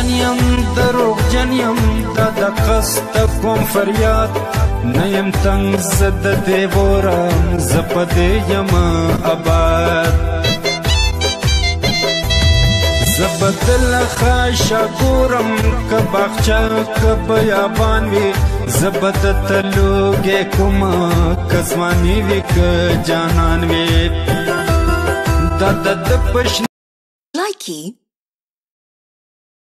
جن یم دروغ جن یم دا د قصد کوم فریاد نه یم تنگ زه د دې ورم زه په دې یم آباد زه به تل خاشه ګورم که باغچه که بیابان وي زه به درته لوږې کومه که ځواني وي که جانان وي دا د ده په